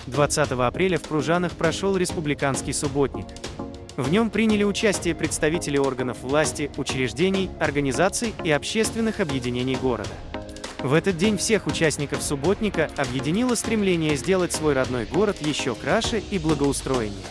20 апреля в Пружанах прошел республиканский субботник. В нем приняли участие представители органов власти, учреждений, организаций и общественных объединений города. В этот день всех участников субботника объединило стремление сделать свой родной город еще краше и благоустроеннее.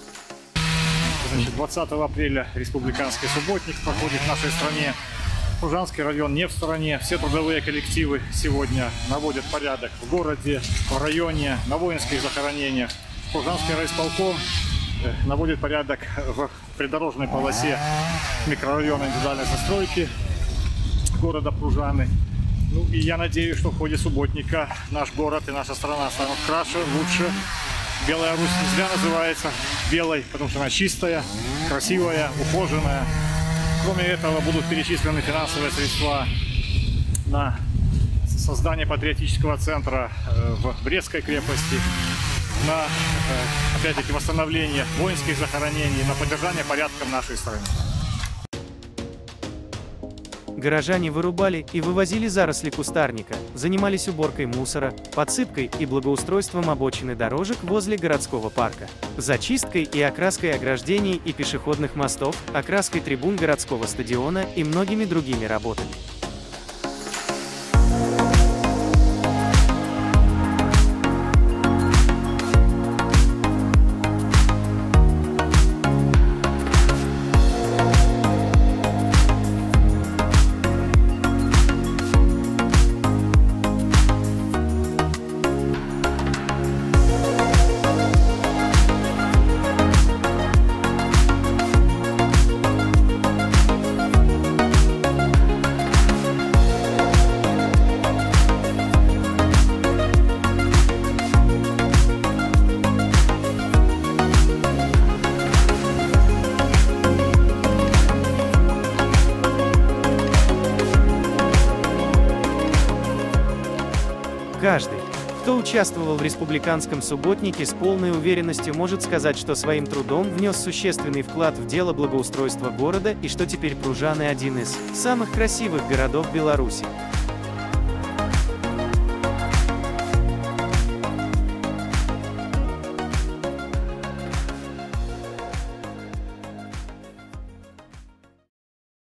20 апреля республиканский субботник проходит в нашей стране. Пружанский район не в стороне. Все трудовые коллективы сегодня наводят порядок в городе, в районе, на воинских захоронениях. Пружанский райисполком наводит порядок в придорожной полосе микрорайона индивидуальной застройки города Пружаны. Ну и я надеюсь, что в ходе субботника наш город и наша страна станут краше, лучше. Белая Русь не зря называется белой, потому что она чистая, красивая, ухоженная. Кроме этого, будут перечислены финансовые средства на создание патриотического центра в Брестской крепости, на, опять-таки, восстановление воинских захоронений, на поддержание порядка в нашей стране. Горожане вырубали и вывозили заросли кустарника, занимались уборкой мусора, подсыпкой и благоустройством обочины дорожек возле городского парка, зачисткой и окраской ограждений и пешеходных мостов, окраской трибун городского стадиона и многими другими работами. Каждый, кто участвовал в республиканском субботнике, с полной уверенностью может сказать, что своим трудом внес существенный вклад в дело благоустройства города и что теперь Пружаны один из самых красивых городов Беларуси.